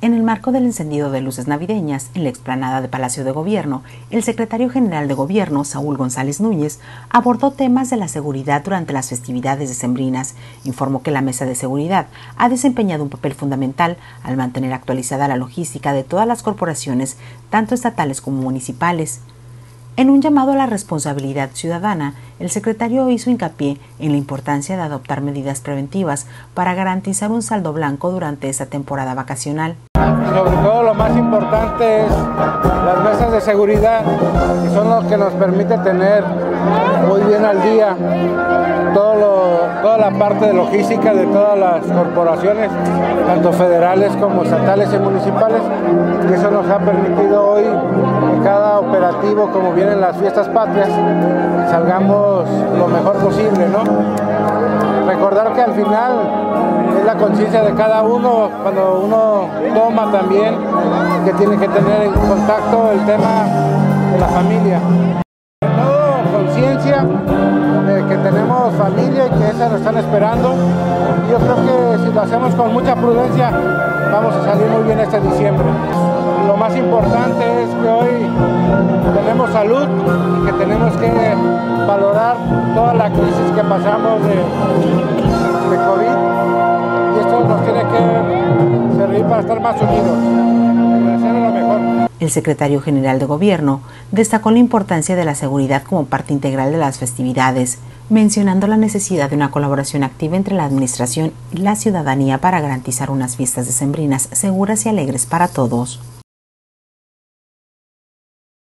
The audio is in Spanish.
En el marco del encendido de luces navideñas en la explanada de Palacio de Gobierno, el secretario general de Gobierno, Saúl González Núñez, abordó temas de la seguridad durante las festividades decembrinas. Informó que la Mesa de Seguridad ha desempeñado un papel fundamental al mantener actualizada la logística de todas las corporaciones, tanto estatales como municipales. En un llamado a la responsabilidad ciudadana, el secretario hizo hincapié en la importancia de adoptar medidas preventivas para garantizar un saldo blanco durante esta temporada vacacional. Sobre todo lo más importante es las mesas de seguridad, que son los que nos permite tener muy bien al día toda la parte de logística de todas las corporaciones, tanto federales como estatales y municipales, y eso nos ha permitido hoy en cada operativo, como vienen las fiestas patrias, salgamos lo mejor posible, ¿no? Recordar que al final es la conciencia de cada uno, cuando uno toma también, que tiene que tener en contacto el tema de la familia. Todo conciencia de que tenemos familia y que esa nos están esperando. Y yo creo que si lo hacemos con mucha prudencia, vamos a salir muy bien este diciembre. Lo más importante es que hoy tenemos salud y que tenemos que valorar toda la crisis que pasamos de COVID, y esto nos tiene que servir para estar más unidos y hacer lo mejor. El secretario general de Gobierno destacó la importancia de la seguridad como parte integral de las festividades, mencionando la necesidad de una colaboración activa entre la administración y la ciudadanía para garantizar unas fiestas decembrinas seguras y alegres para todos.